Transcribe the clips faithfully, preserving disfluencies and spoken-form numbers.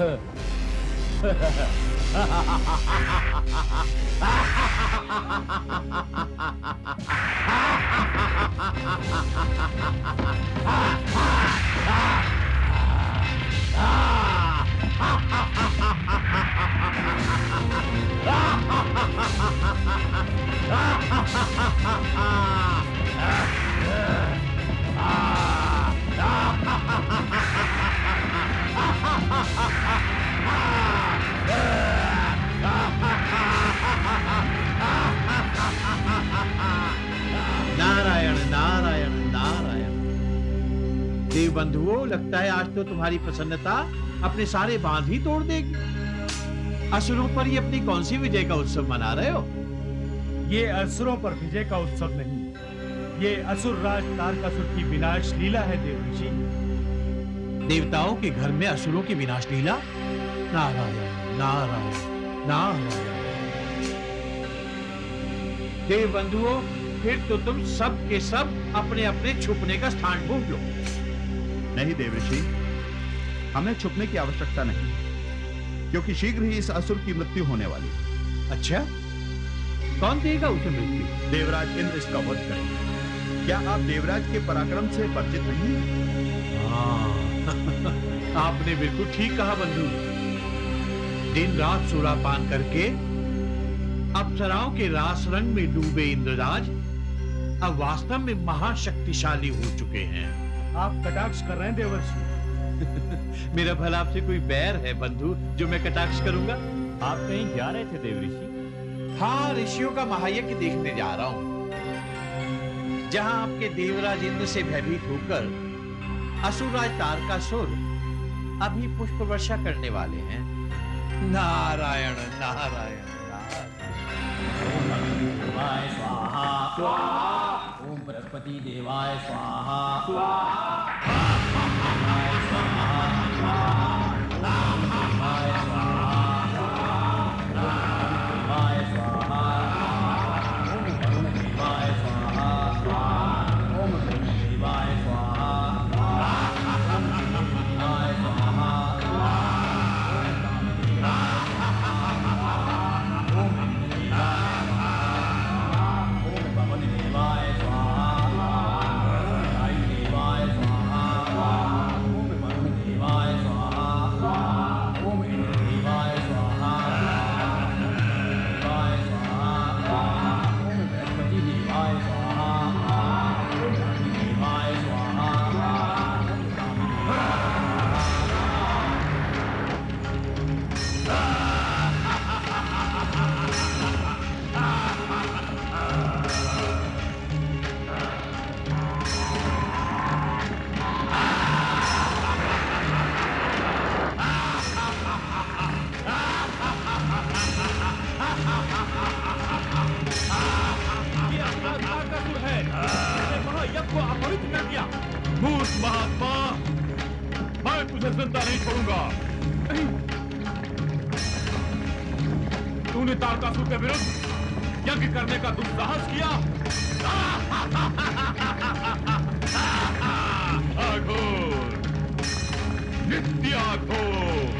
नारायण नारायण नारायण। देव बंधुओं, लगता है आज तो तुम्हारी प्रसन्नता अपने सारे बांध ही तोड़ देगी। असुरों पर ये अपनी कौन सी विजय का उत्सव मना रहे हो? ये असुरों पर विजय का उत्सव नहीं, ये असुर राज तारकासुर की विनाश लीला है देव ऋषि। देवताओं के घर में असुरों की विनाश लीला? नारायण नारायण नारायण। देव बंधुओं, फिर तो तुम सब के सब अपने अपने छुपने का स्थान ढूंढ लो। नहीं देव ऋषि, हमें छुपने की आवश्यकता नहीं, क्योंकि शीघ्र ही इस असुर की मृत्यु होने वाली। अच्छा, कौन देगा उसे मृत्यु? देवराज इंद्र इसका वध करेंगे। क्या आप देवराज के पराक्रम से परिचित नहीं हैं? हाँ, आपने बिल्कुल ठीक कहा बंधु। दिन रात सुरापान करके अप्सराओं के रास रंग में डूबे इंद्रराज अब वास्तव में महाशक्तिशाली हो चुके हैं। आप कटाक्ष कर रहे हैं देवर्षि। मेरा भला आपसे कोई बैर है बंधु जो मैं कटाक्ष करूंगा? आप कहीं जा रहे थे देव ऋषि? हाँ, ऋषियों का महायज्ञ देखने जा रहा हूं, जहां आपके देवराज इंद्र से भयभीत होकर असुरराज तारकासुर अभी पुष्प वर्षा करने वाले हैं। नारायण नारायण देवाय स्वाहा स्वाहा। ओम बृहस्पति देवाय स्वाहा स्वाहा। देवाय स्वाहा स्वाहा। देवाय स्वाहा। ओम वरुण देवाय स्वाहा स्वाहा। ओम वरुण देवाय स्वाहा स्वाहा। ओम देवाय स्वाहा तूने तारकासुर के विरुद्ध यज्ञ करने का दुस्साहस किया। अघोर, नित्य अघोर।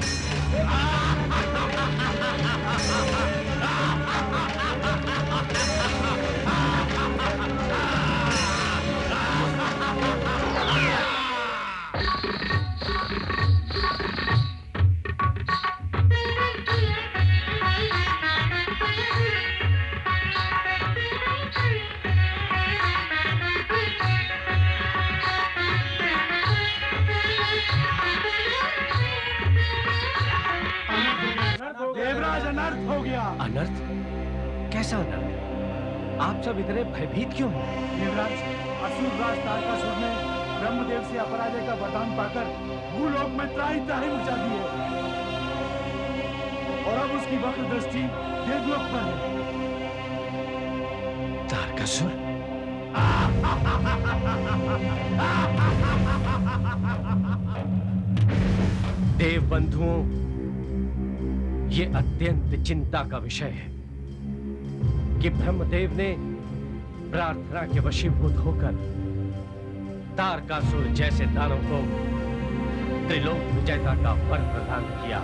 अनर्थ? कैसा अनर्थ? आप सब इतने भयभीत क्यों हैं? देवराज, असुर राज तारकासुर ने ब्रह्मदेव से अपराजय का वरदान पाकर भूलोक में त्राही त्राही मचा दी है, और अब उसकी वक्र दृष्टि देवलोक पर है। तारकासुर? देव बंधुओं, ये अत्यंत चिंता का विषय है कि ब्रह्मदेव ने प्रार्थना के वशीभूत होकर तारकासुर जैसे दानव को त्रिलोक विजेता का वर प्रदान किया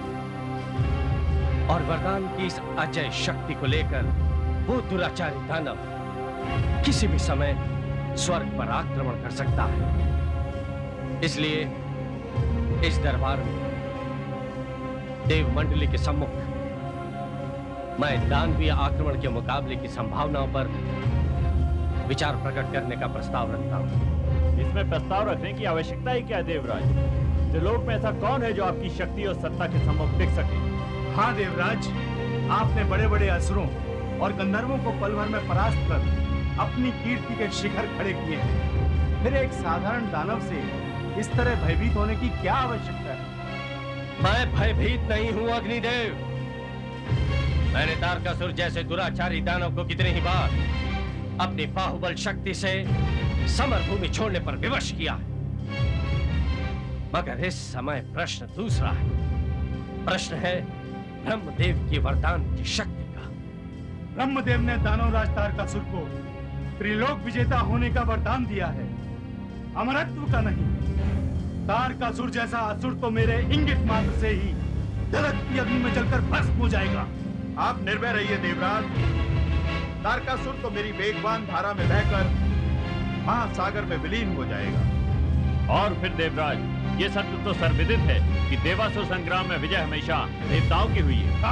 और वरदान की इस अजय शक्ति को लेकर वो दुराचारी दानव किसी भी समय स्वर्ग पर आक्रमण कर सकता है। इसलिए इस दरबार में देव मंडली के सम्मुख मैं दानवीय आक्रमण के मुकाबले की संभावनाओं पर विचार प्रकट करने का प्रस्ताव रखता हूं। इसमें प्रस्ताव रखने की आवश्यकता ही क्या है देवराज? त्रिलोक में ऐसा कौन है जो आपकी शक्ति और सत्ता के सम्मुख टिक सके? हाँ देवराज, आपने बड़े बड़े असुरों और गंधर्वों को पल भर में परास्त कर अपनी कीर्ति के शिखर खड़े किए हैं। फिर एक साधारण दानव से इस तरह भयभीत होने की क्या आवश्यकता है? मैं भयभीत नहीं हूं अग्निदेव। मैंने तारकासुर जैसे दुराचारी दानव को कितनी ही बार अपनी बाहुबल शक्ति से समर भूमि छोड़ने पर विवश किया है। मगर इस समय प्रश्न दूसरा है। प्रश्न है ब्रह्मदेव की वरदान की शक्ति का। ब्रह्मदेव ने दानवराज तारकासुर को त्रिलोक विजेता होने का वरदान दिया है, अमरत्व का नहीं। तारकासुर जैसा असुर तो मेरे इंगित मात्र से ही धरती अग्नि में जलकर भस्म हो जाएगा। आप निर्भय रहिए देवराज, तारकासुर तो मेरी वेगवान धारा में बहकर महासागर में विलीन हो जाएगा। और फिर देवराज, ये सत्य तो सर्वविदित है कि देवासुर संग्राम में विजय हमेशा देवताओं की हुई है।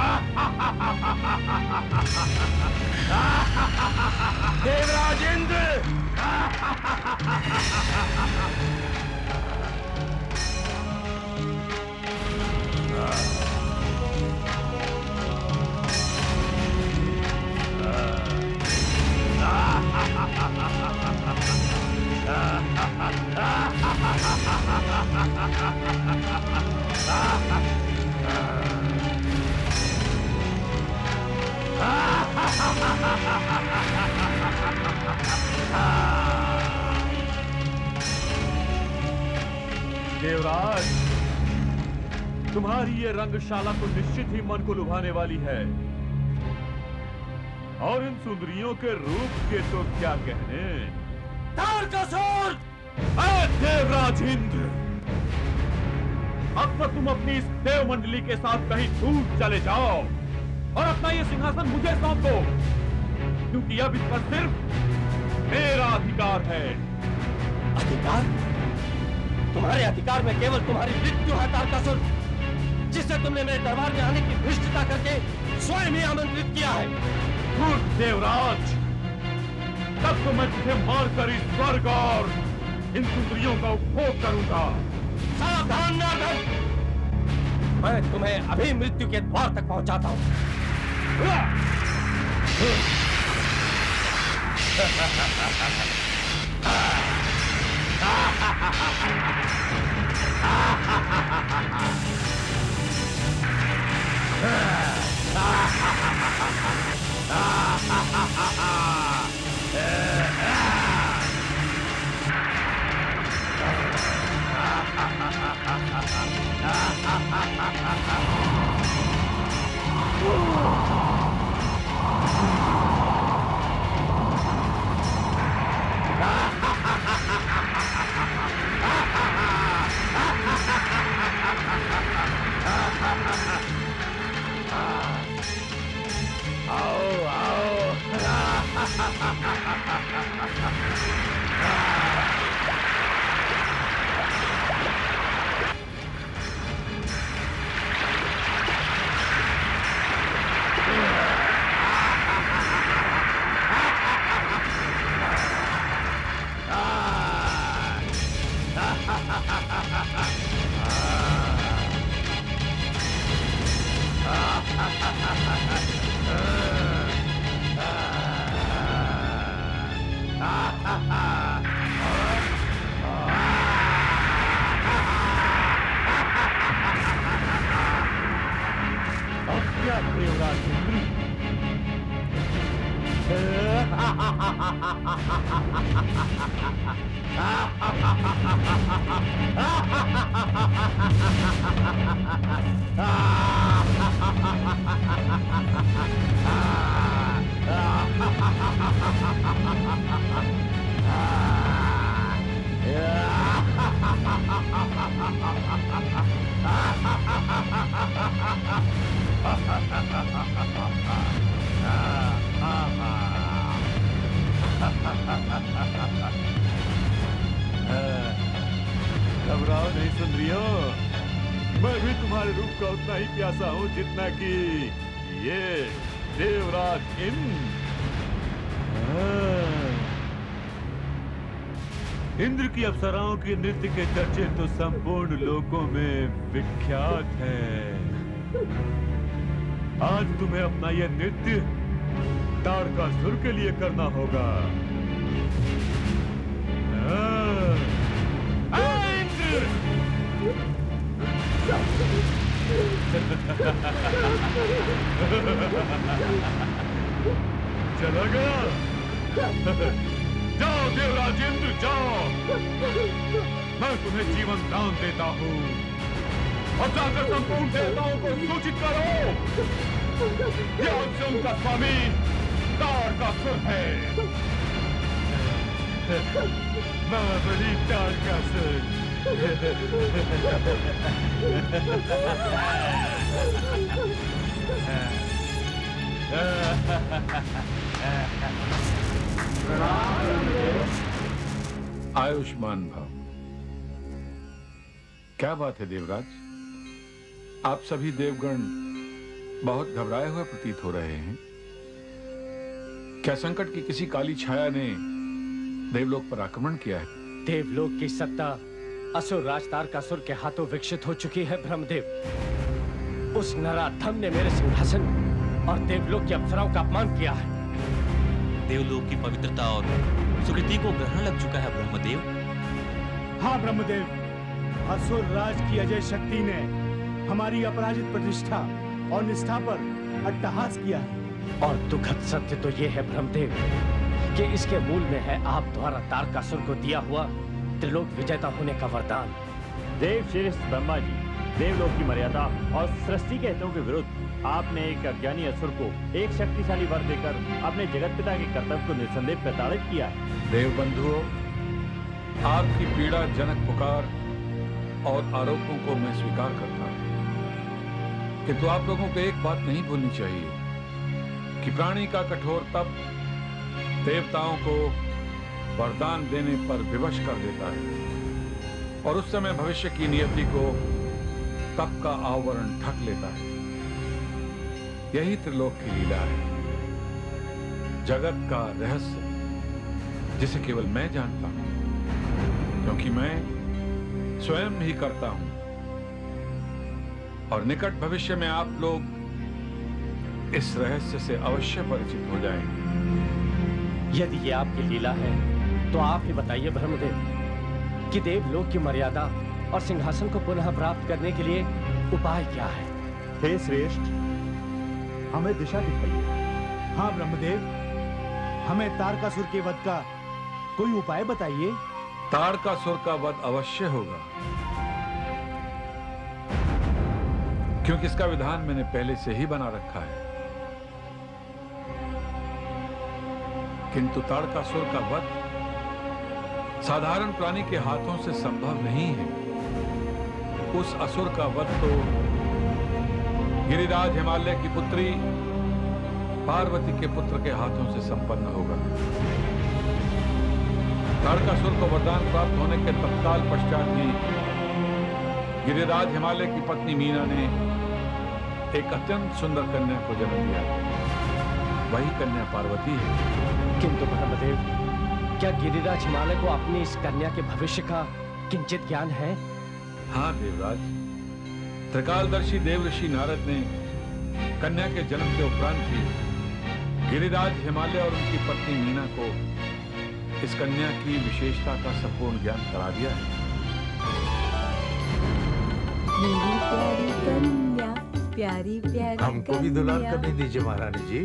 देवराज इंद्र! देवराज, तुम्हारी ये रंगशाला तो निश्चित ही मन को लुभाने वाली है, और इन सुंदरियों के रूप के तो क्या कहने। तारकासुर! देवराज इंद्र, अब तो तुम अपनी इस देव मंडली के साथ कहीं दूर चले जाओ और अपना ये सिंहासन मुझे सौंप दो, क्योंकि अब इस पर सिर्फ मेरा अधिकार है। अधिकार? तुम्हारे अधिकार में केवल तुम्हारी मृत्यु है तारकासुर, जिसे तुमने मेरे दरबार में आने की धृष्टता करके स्वयं ही आमंत्रित किया है। गुड देवराज, तब तो मैं तुझे मारकर इस स्वर्ग और इन सुंदरियों का उपभोग करूंगा। सावधान नारद, मैं तुम्हें अभी मृत्यु के द्वार तक पहुंचाता हूं। Ah! घबराओ नहीं सुन रही हो, मैं भी तुम्हारे रूप का उतना ही प्यासा हूं जितना कि ये देवराज इंद्र। इंद्र की अप्सराओं के नृत्य के चर्चे तो संपूर्ण लोकों में विख्यात है। आज तुम्हें अपना यह नृत्य तारकासुर के लिए करना होगा। इंद्र! चला गया? जाओ देवराज इंद्र, जाओ। मैं तुम्हें जीवन दान देता हूँ और जाकर संपूर्ण देवताओं को सूचित करो कि आज से उनका स्वामी तारकासुर है। महाबली तारकासुर। आयुष्मान भव। क्या बात है देवराज, आप सभी देवगण बहुत घबराए हुए प्रतीत हो रहे हैं। क्या संकट की किसी काली छाया ने देवलोक पर आक्रमण किया है? देवलोक की सत्ता असुर राज तारकासुर के हाथों विकसित हो चुकी है ब्रह्मदेव। उस नराधम ने मेरे सिंहासन और देवलोक की अप्सराओं का अपमान किया है। देवलोक की पवित्रता और सुकृति को ग्रहण लग चुका है ब्रह्मदेव। हाँ ब्रह्मदेव, असुर राज की अजय शक्ति ने हमारी अपराजित प्रतिष्ठा और निष्ठा पर अट्टहास किया है। और दुखद सत्य तो ये है ब्रह्मदेव कि इसके मूल में है आप द्वारा तारकासुर को दिया हुआ त्रिलोक विजेता होने का वरदान। देव श्रेष्ठ ब्रह्मा जी, देवलोक की मर्यादा और सृष्टि के हितों के विरुद्ध आपने एक अज्ञानी असुर को एक शक्तिशाली वर देकर अपने जगत पिता के कर्तव्य को निस्संदेह प्रताड़ित किया है। देव बंधुओं, आपकी पीड़ा जनक पुकार और आरोपों को मैं स्वीकार करता हूं, किंतु आप लोगों को एक बात नहीं भूलनी चाहिए कि प्राणी का कठोर तप देवताओं को वरदान देने पर विवश कर देता है और उस समय भविष्य की नियति को तप का आवरण ढक लेता है। यही त्रिलोक की लीला है, जगत का रहस्य जिसे केवल मैं जानता हूं, क्योंकि मैं स्वयं ही करता हूं। और निकट भविष्य में आप लोग इस रहस्य से अवश्य परिचित हो जाएंगे। यदि ये आपकी लीला है तो आप ही बताइए ब्रह्मदेव कि देवलोक की मर्यादा और सिंहासन को पुनः प्राप्त करने के लिए उपाय क्या है? हे श्रेष्ठ, हमें दिशा दिखाइए। हाँ ब्रह्मदेव, हमें तारकासुर के वध का कोई उपाय बताइए। तारकासुर का वध अवश्य होगा, क्योंकि इसका विधान मैंने पहले से ही बना रखा है। किंतु तारकासुर का वध साधारण प्राणी के हाथों से संभव नहीं है। उस असुर का वध तो गिरिराज हिमालय की पुत्री पार्वती के पुत्र के हाथों से संपन्न होगा। तारकासुर को वरदान प्राप्त होने के तत्काल पश्चात ही गिरिराज हिमालय की पत्नी मीना ने एक अत्यंत सुंदर कन्या को जन्म दिया। वही कन्या पार्वती है। किंतु ब्रह्मदेव, क्या गिरिराज हिमालय को अपनी इस कन्या के भविष्य का किंचित ज्ञान है? हाँ देवराज, त्रिकालदर्शी देवऋषि नारद ने कन्या के जन्म के उपरांत ही गिरिराज हिमालय और उनकी पत्नी मीना को इस कन्या की विशेषता का संपूर्ण ज्ञान करा दिया है। मेरी प्यारी कन्या, प्यारी प्यारी हमको भी दुलार करने दीजिए महारानी जी।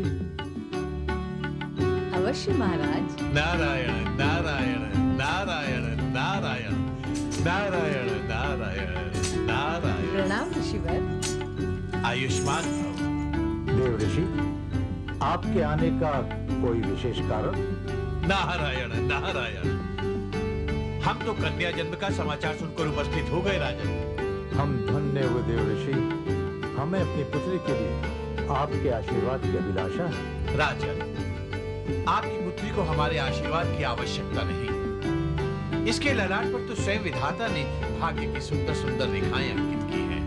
अवश्य महाराज। नारायण नारायण नारायण नारायण नारायण नारायण नारायण। प्रणाम ऋषिवर। आयुष्मान भव। देव ऋषि, आपके आने का कोई विशेष कारण? नारायण नारायण, हम तो कन्या जन्म का समाचार सुनकर उपस्थित हो गए राजन। हम धन्य हुए देव ऋषि, हमें अपनी पुत्री के लिए आपके आशीर्वाद की अभिलाषा है। राजन, आपकी पुत्री को हमारे आशीर्वाद की आवश्यकता नहीं। इसके ललाट पर तो स्वयं विधाता ने भाग्य की सुंदर सुंदर रेखाएं अंकित की हैं।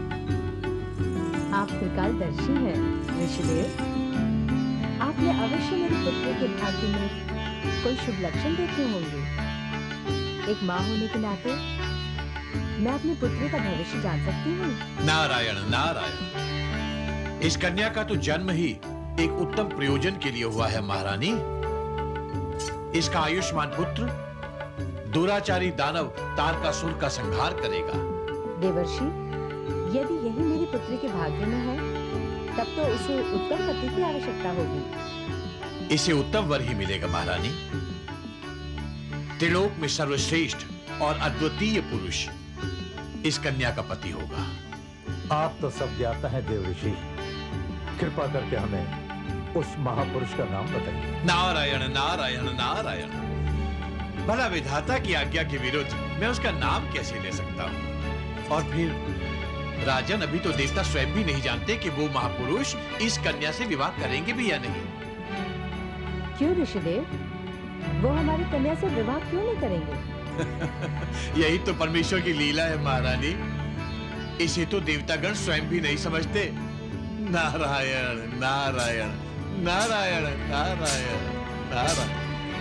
आप त्रिकालदर्शी हैं ऋषिदेव। आपने अवश्य मेरे पुत्र के भाग्य में कोई शुभ लक्षण देखे होंगे। एक माँ होने के नाते मैं अपने पुत्र का भविष्य जान सकती हूँ। नारायण नारायण, इस कन्या का तो जन्म ही एक उत्तम प्रयोजन के लिए हुआ है महारानी। इसका आयुष्मान पुत्र दुराचारी दानव तारकासुर का संहार करेगा। देवर्षि, यदि यही मेरी पुत्री के भाग्य में है, तब तो उसे उत्तम पति की आवश्यकता होगी। इसे उत्तम वर ही मिलेगा महारानी। त्रिलोक में सर्वश्रेष्ठ और अद्वितीय पुरुष इस कन्या का पति होगा। आप तो सब ज्ञाता है देव ऋषि, कृपा करके हमें उस महापुरुष का नाम बताइए। नारायण नारायण नारायण, भला विधाता की आज्ञा के विरुद्ध मैं उसका नाम कैसे ले सकता हूँ? और फिर राजन, अभी तो देवता स्वयं भी नहीं जानते कि वो महापुरुष इस कन्या से विवाह करेंगे भी या नहीं। क्यों ऋषिदेव, वो हमारी कन्या से विवाह क्यों नहीं करेंगे? यही तो परमेश्वर की लीला है महारानी। इसे तो देवतागण स्वयं भी नहीं समझते। नारायण नारायण नारायण नारायण नारायण।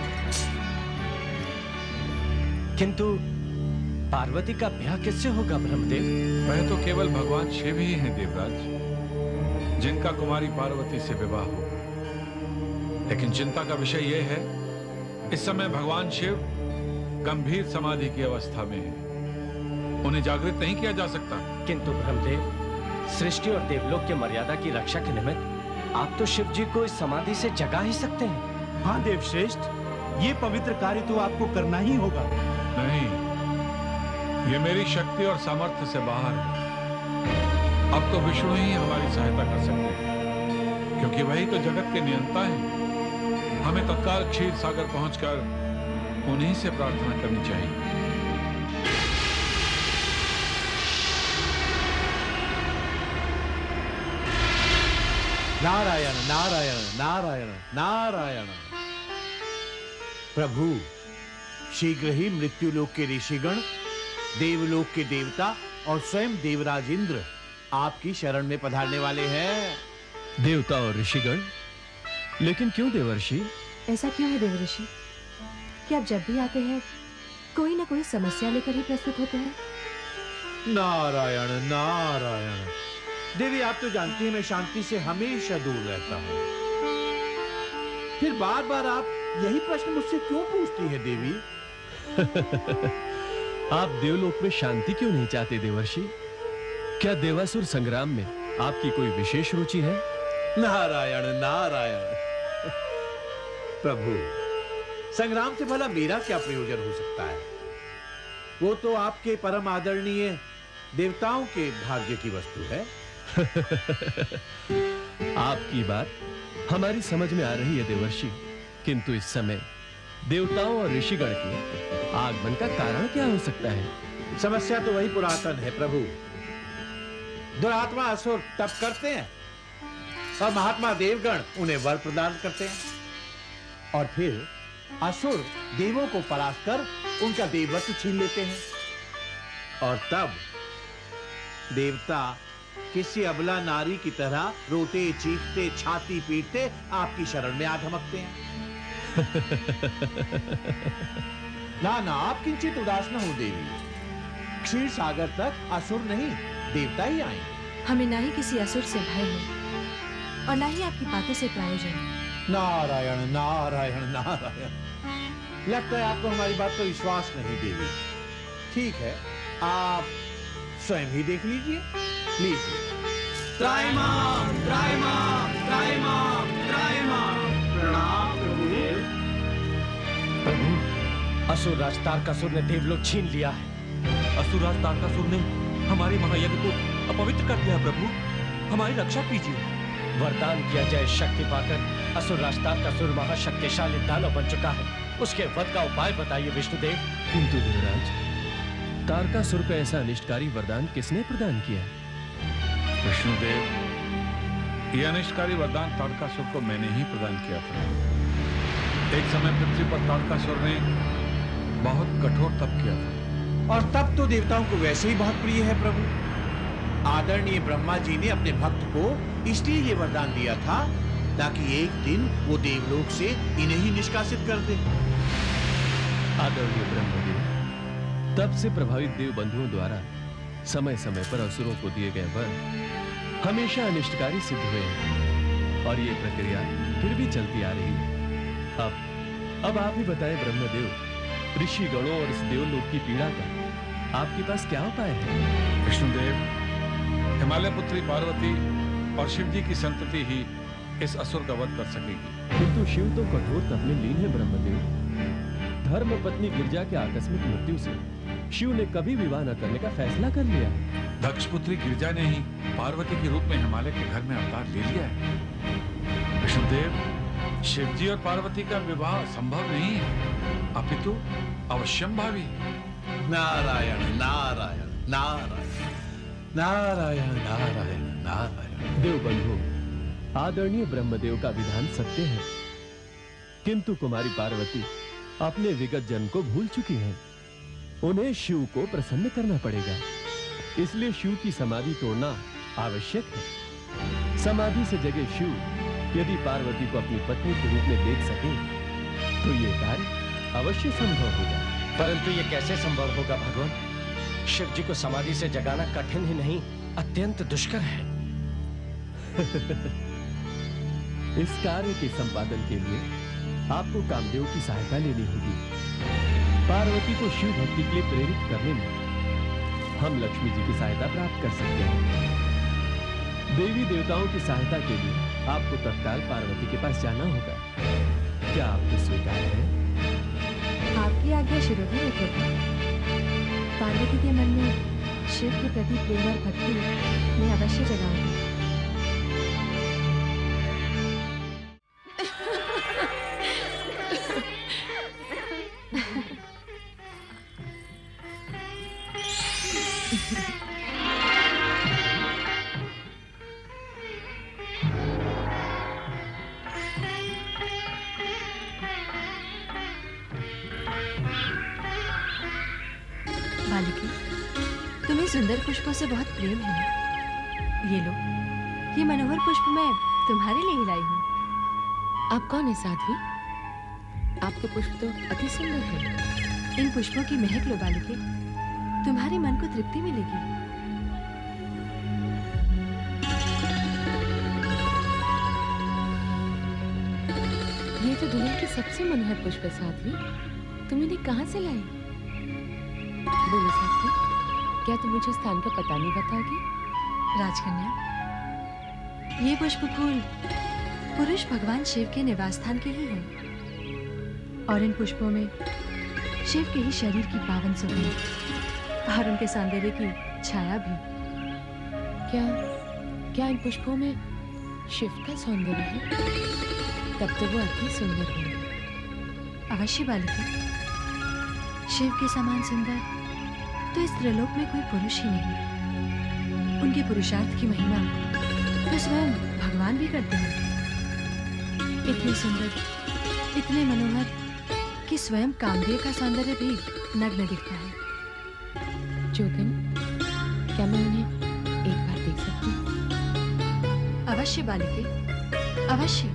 किंतु पार्वती का ब्याह किससे होगा ब्रह्मदेव? वह तो केवल भगवान शिव ही हैं देवराज, जिनका कुमारी पार्वती से विवाह हो। लेकिन चिंता का विषय यह है, इस समय भगवान शिव गंभीर समाधि की अवस्था में है। उन्हें जागृत नहीं किया जा सकता। किंतु ब्रह्मदेव, सृष्टि और देवलोक के मर्यादा की रक्षा के निमित्त आप तो शिव जी को इस समाधि से जगा ही सकते हैं। हाँ देवश्रेष्ठ, ये पवित्र कार्य तो आपको करना ही होगा। नहीं, ये मेरी शक्ति और सामर्थ्य से बाहर है। अब तो विष्णु ही हमारी सहायता कर सकते हैं, क्योंकि वही तो जगत के नियंता हैं। हमें तत्काल क्षीर सागर पहुंचकर उन्हीं से प्रार्थना करनी चाहिए। नारायण नारायण नारायण नारायण। प्रभु, शीघ्र ही मृत्युलोक के ऋषिगण, देवलोक के देवता और स्वयं देवराज इंद्र आपकी शरण में पधारने वाले हैं। देवता और ऋषिगण? लेकिन क्यों देवर्षि? ऐसा क्यों है देवर्षि कि आप जब भी आते हैं कोई ना कोई समस्या लेकर ही प्रस्तुत होते हैं? नारायण नारायण। देवी, आप तो जानती हैं मैं शांति से हमेशा दूर रहता हूं। फिर बार बार आप यही प्रश्न मुझसे क्यों पूछती है देवी? आप देवलोक में शांति क्यों नहीं चाहते देवर्षि? क्या देवासुर संग्राम में आपकी कोई विशेष रुचि है? नारायण नारायण। प्रभु, संग्राम से भला मेरा क्या प्रयोजन हो सकता है? वो तो आपके परम आदरणीय देवताओं के भाग्य की वस्तु है। आपकी बात हमारी समझ में आ रही है देवर्षि, किंतु इस समय देवताओं और ऋषिगण के आगमन का कारण क्या हो सकता है? समस्या तो वही पुरातन है प्रभु। दुरात्मा असुर तप करते हैं और महात्मा देवगण उन्हें वर प्रदान करते हैं, और फिर असुर देवों को परास्त कर उनका देवत्व छीन लेते हैं, और तब देवता किसी अबला नारी की तरह रोते चीखते छाती पीटते आपकी शरण में आ धमकते हैं। ना ना, आप किंचित उदास न हो देवी। क्षीर सागर तक असुर नहीं देवता ही आएंगे। हमें ना ही किसी असुर से भय है और ना ही आपकी बातों से प्रायोजन। नारायण नारायण नारायण। लगता है आपको हमारी बात पर विश्वास नहीं देवी। ठीक है, आप स्वयं ही देख लीजिए। लीजिए। त्रायमाम, त्रायमाम, त्रायमाम, त्रायमाम। प्रणाम प्रभुदेव। प्रभु, असुर राज तारकासुर ने देवलोक छीन लिया है। असुर राज तारकासुर ने हमारे महायज्ञ को अपवित्र कर दिया। प्रभु, हमारी रक्षा कीजिए। वरदान की अजय शक्ति पाकर असुर राज तारकासुर महाशक्तिशाली दानव बन चुका है। उसके वध का उपाय बताइए विष्णुदेव। किंतु देवराज, तारकासुर का ऐसा अनिष्टकारी वरदान किसने प्रदान किया? विष्णुदेव, यह अनिष्टकारी वरदान तारकासुर को मैंने ही प्रदान किया था। एक समय पृथ्वी पर तारकासुर ने बहुत कठोर तप किया था, और तब तो देवताओं को वैसे ही बहुत प्रिय है प्रभु। आदरणीय ब्रह्मा जी ने अपने भक्त को इसलिए ये वरदान दिया था ताकि एक दिन वो देवलोक से इन्हें ही निष्कासित कर दे। आदरणीय ब्रह्मदेव, तब से प्रभावित देव बंधुओं द्वारा समय समय पर असुरों को दिए गए वर हमेशा अनिष्टकारी सिद्ध हुए हैं, और ये प्रक्रिया फिर भी चलती आ रही है। अब अब आप ही बताएं ब्रह्मदेव, ऋषि गणों और इस देवलोक की पीड़ा का आपके पास क्या उपाय है? विष्णुदेव, हिमालय पुत्री पार्वती और शिव जी की संतति ही इस असुर का वध कर सकेगी। किंतु शिव तो कठोर तप में लीन है ब्रह्मदेव। धर्म पत्नी गिरजा के आकस्मिक मृत्यु से शिव ने कभी विवाह न करने का फैसला कर लिया। दक्ष पुत्री गिरजा ने ही पार्वती के रूप में हिमालय के घर में अवतार ले लिया है। विष्णुदेव, शिवजी और पार्वती का विवाह संभव नहीं है, अपितु अवश्यंभावी। नारायण नारायण नारायण नारायण नारायण नारायण। देव बंधु, आदरणीय ब्रह्मदेव का विधान सत्य है, किंतु कुमारी पार्वती अपने विगत जन्म को भूल चुकी हैं। उन्हें शिव को प्रसन्न करना पड़ेगा, इसलिए शिव की समाधि तोड़ना आवश्यक है। समाधि से जगे शिव यदि पार्वती को अपनी पत्नी के रूप में देख सके तो ये कार्य अवश्य संभव होगा। परंतु ये कैसे संभव होगा भगवान? शिव जी को समाधि से जगाना कठिन ही नहीं, अत्यंत दुष्कर है। इस कार्य के संपादन के लिए आपको कामदेव की सहायता लेनी होगी। पार्वती को शिव भक्ति के लिए प्रेरित करने में हम लक्ष्मी जी की सहायता प्राप्त कर सकते हैं। देवी देवताओं की सहायता के लिए आपको तत्काल पार्वती के पास जाना होगा। क्या आपको स्वीकार है? आपकी आज्ञा शिरोधि है प्रभु। पार्वती के मन में शिव के प्रति प्रेम और भक्ति मैं अवश्य जगाऊंगी। बालिके, तुम्हें सुंदर पुष्पों से बहुत प्रेम है ना? ये लो, ये मनोहर पुष्प मैं तुम्हारे लिए ही लाई हूँ। आप कौन है साध्वी? आपके पुष्प तो अति सुंदर है। इन पुष्पों की महक लो बालिके, तुम्हारे मन को तृप्ति मिलेगी। ये तो दुनिया की सबसे मनोहर पुष्प है साध्वी। तुम इन्हें कहाँ से लाई? बोलो साध्वी, क्या तुम मुझे स्थान का पता नहीं बताओगी? राजकन्या, ये पुष्प फूल पुरुष भगवान शिव के निवास स्थान के ही हैं, और इन पुष्पों में शिव के ही शरीर की पावन सुगंध और उनके सौंदर्य की छाया भी। क्या क्या इन पुष्पों में शिव का सौंदर्य है? तब तो वो अति सुंदर होंगे। अवश्य बालिके, शिव के समान सुंदर तो इस त्रिलोक में कोई पुरुष ही नहीं। उनके पुरुषार्थ की महिमा तो स्वयं भगवान भी करते हैं। इतने सुंदर, इतने मनोहर कि स्वयं कामदेव का सौंदर्य भी नग्न दिखता है। जोगिन, क्या मैं उन्हें एक बार देख सकती हूँ? अवश्य बालिके, अवश्य।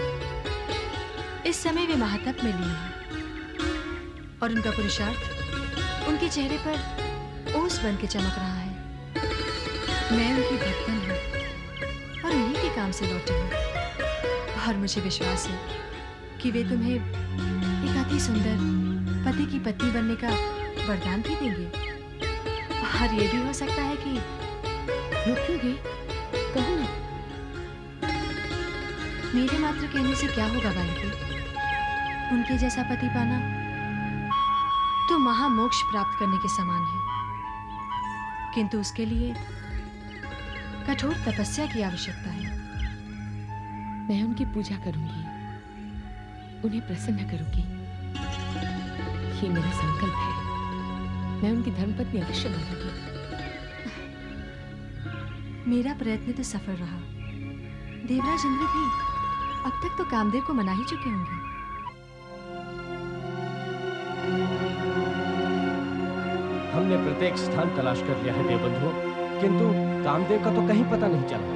इस समय वे महातप में लीन हैं, और उनका पुरुषार्थ उनके चेहरे पर ओस बन के चमक रहा है। मैं उनकी भक्तन हूँ और उन्हीं के काम से लौटी हूँ, और मुझे विश्वास है कि वे तुम्हें एक अति सुंदर पति की पत्नी बनने का वरदान भी देंगे। और ये भी हो सकता है कि रुकोगे? कहो ना। मेरे मात्र कहने से क्या होगा बालिके? उनके जैसा पति पाना तो महामोक्ष प्राप्त करने के समान है, किंतु उसके लिए कठोर तपस्या की आवश्यकता है। मैं उनकी पूजा करूंगी, उन्हें प्रसन्न करूंगी। ये मेरा संकल्प है। मैं उनकी धर्मपत्नी अवश्य बनूंगी। मेरा प्रयत्न तो सफल रहा, देवराज इंद्र भी अब तक तो कामदेव को मना ही चुके होंगे। हमने प्रत्येक स्थान तलाश कर लिया है देवबंधु, किंतु कामदेव का तो कहीं पता नहीं चला।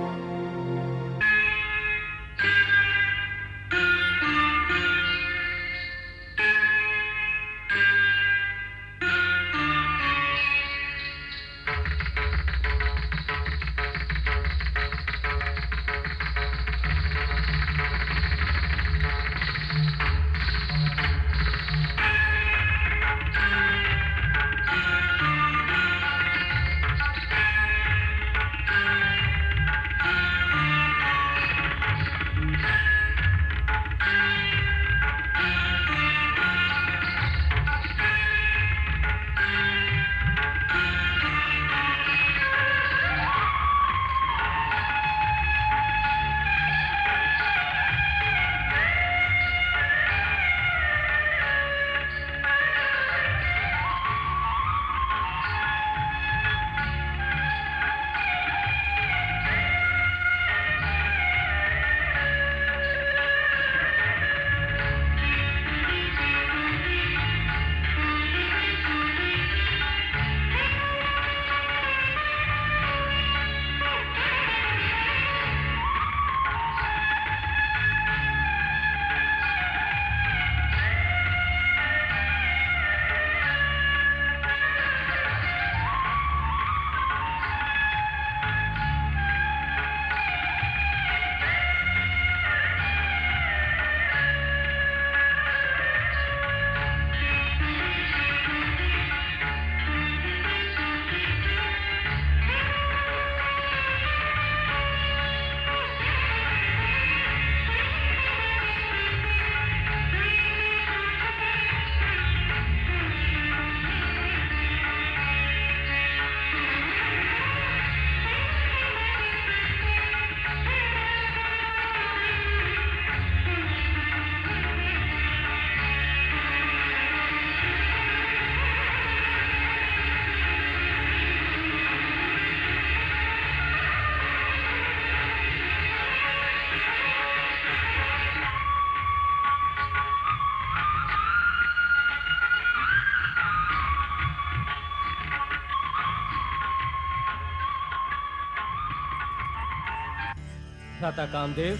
भ्राता कामदेव,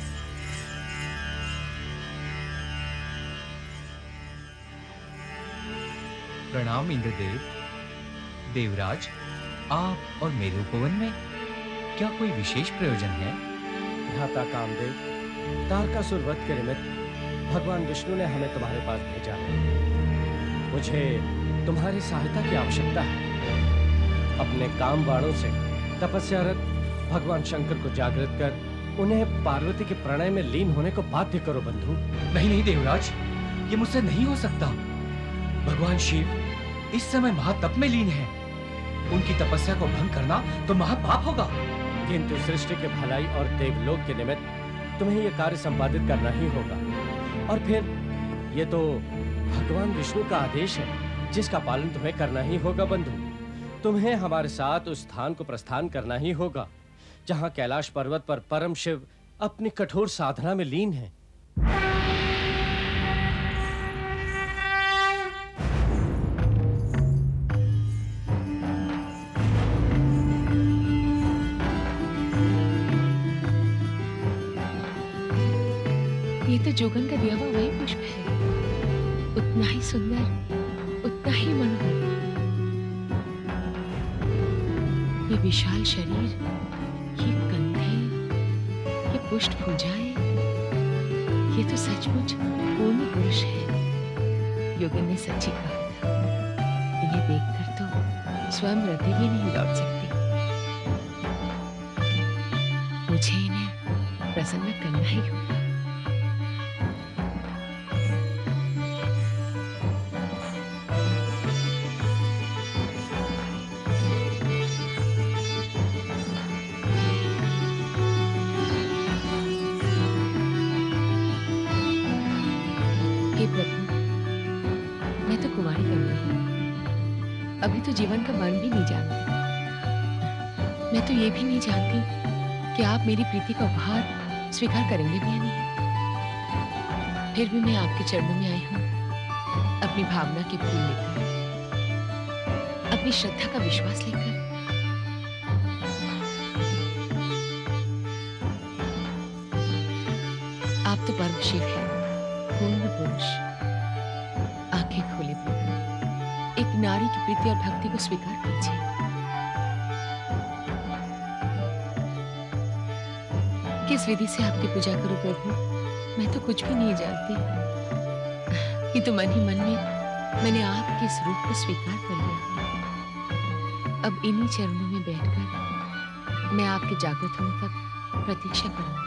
प्रणाम इंद्रदेव। देवराज, आप और मेरे उपवन में क्या कोई विशेष प्रयोजन है? भ्राता कामदेव, तारकासुर वध के निमित्त भगवान विष्णु ने हमें तुम्हारे पास भेजा है। मुझे तुम्हारी सहायता की आवश्यकता है। अपने काम बाणों से तपस्यारत भगवान शंकर को जागृत कर उन्हें पार्वती के प्रणय में लीन होने को बाध्य करो बंधु। नहीं नहीं देवराज, ये मुझसे नहीं हो सकता। भगवान शिव इस समय महातप में लीन है। उनकी तपस्या को भंग करना तो महापाप होगा। किंतु सृष्टि के भलाई और देवलोक के निमित्त तुम्हें यह कार्य संपादित करना ही होगा। और फिर ये तो भगवान विष्णु का आदेश है, जिसका पालन तुम्हें करना ही होगा बंधु। तुम्हें हमारे साथ उस स्थान को प्रस्थान करना ही होगा जहां कैलाश पर्वत पर परम शिव अपनी कठोर साधना में लीन है। ये तो जोगन का दिया हुआ वही पुष्प है, उतना ही सुंदर, उतना ही मनोहर। ये विशाल शरीर, ये कंधे, ये पुष्ट भुजाएं, ये तो सचमुच पूर्ण पुरुष है। योगन ने सच्ची कहा था, इन्हें देखकर तो स्वयं रति भी नहीं लौट सकती। मुझे इन्हें प्रसन्न करना ही होगा। अभी तो जीवन का मर्म भी नहीं जानती। मैं तो ये भी नहीं जानती कि आप मेरी प्रीति का उपहार स्वीकार करेंगे भी या नहीं? फिर भी मैं आपके चरणों में आई हूँ अपनी भावना के फूल लेकर, अपनी श्रद्धा का विश्वास लेकर। आप तो परम शिव हैं, पूर्ण पुरुष, आंखें खोले प्रभु, एक नारी की प्रीति और भक्ति को स्वीकार कीजिए। किस विधि से आपकी पूजा करूं प्रभु, मैं तो कुछ भी नहीं जानती। ये तो मन ही मन में मैंने आपके इस रूप को स्वीकार कर लिया। अब इन्हीं चरणों में बैठकर मैं आपके जागृत होने तक प्रतीक्षा करूंगी।